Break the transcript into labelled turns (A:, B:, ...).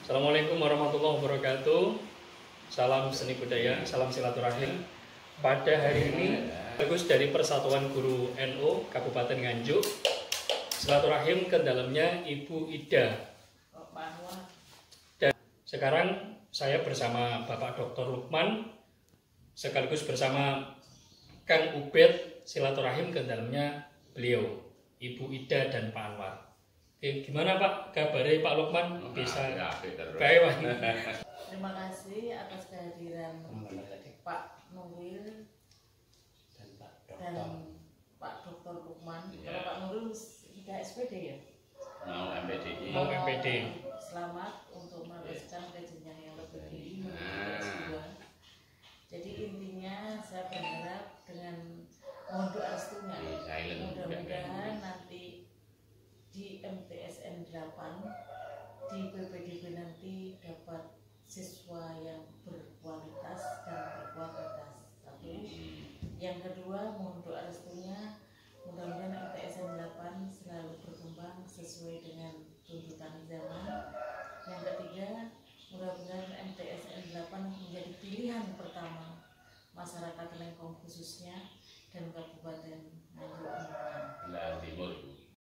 A: Assalamualaikum warahmatullahi wabarakatuh. Salam seni budaya, salam silaturahim. Pada hari ini, bagus dari Persatuan Guru NU Kabupaten Nganjuk, silaturahim ke dalamnya Ibu Ida. Dan sekarang saya bersama Bapak Dr. Lukman, sekaligus bersama Kang Ubed, silaturahim ke dalamnya beliau, Ibu Ida dan Pak Anwar. Gimana Pak kabarnya Pak Lukman? Bisa baik.
B: Terima kasih atas kehadiran Pak Nuril dan Pak Dr. Lukman. Kalau Pak Nuril sudah SPD ya?
C: Mau MPD.
A: Mau MPD.
B: Selamat untuk meneruskan ke jenjang yang lebih tinggi menuju S2. Jadi intinya saya berharap dengan mohon doa restunya, mudah-mudahan nanti di MTSN 8 di PPDB nanti dapat siswa yang berkualitas dan berkualitas. Satu. Yang kedua, mohon doa restunya mudah-mudahan MTSN 8 selalu berkembang sesuai dengan tuntutan zaman. Yang ketiga, mudah-mudahan MTSN 8 menjadi pilihan pertama masyarakat Lengkong khususnya dan Kabupaten Nganjuk.
C: Timur.